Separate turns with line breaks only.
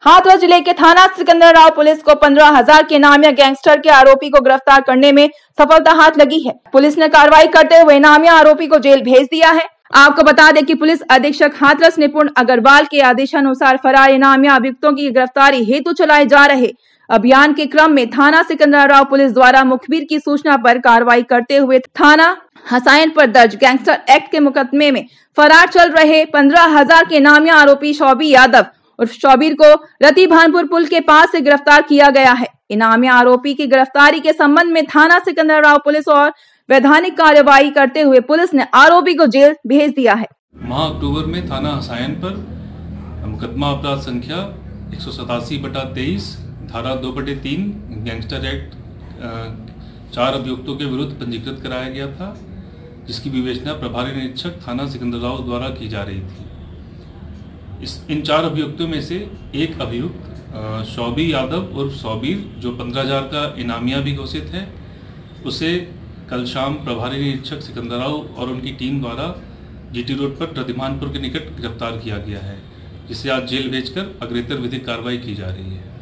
हाथरस जिले के थाना सिकंदराव पुलिस को 15,000 के इनामिया गैंगस्टर के आरोपी को गिरफ्तार करने में सफलता हाथ लगी है। पुलिस ने कार्रवाई करते हुए इनामिया आरोपी को जेल भेज दिया है। आपको बता दें कि पुलिस अधीक्षक हाथरस निपुण अग्रवाल के आदेशानुसार फरार इनामिया अभियुक्तों की गिरफ्तारी हेतु चलाए जा रहे अभियान के क्रम में थाना सिकंदराव पुलिस द्वारा मुखबिर की सूचना पर कार्रवाई करते हुए थाना हसायन पर दर्ज गैंगस्टर एक्ट के मुकदमे में फरार चल रहे 15,000 के इनामिया आरोपी शौबी यादव उर्फ शौबीर को रति भानपुर पुल के पास से गिरफ्तार किया गया है। इनामिया आरोपी की गिरफ्तारी के संबंध में थाना सिकंदराव पुलिस और वैधानिक कार्यवाही करते हुए पुलिस ने आरोपी को जेल भेज दिया है।
माह अक्टूबर में थाना हसायन पर मुकदमा अपराध संख्या 187/23 धारा 2/3 गैंगस्टर एक्ट 4 अभियुक्तों के विरुद्ध पंजीकृत कराया गया था, जिसकी विवेचना प्रभारी निरीक्षक थाना सिकंदराव द्वारा की जा रही थी। इन 4 अभियुक्तों में से एक अभियुक्त शौबी यादव उर्फ शौबीर, जो 15,000 का इनामिया भी घोषित है, उसे कल शाम प्रभारी निरीक्षक सिकंदराव और उनकी टीम द्वारा जीटी रोड पर रतिभानपुर के निकट गिरफ्तार किया गया है, जिसे आज जेल भेजकर अग्रेतर विधिक कार्रवाई की जा रही है।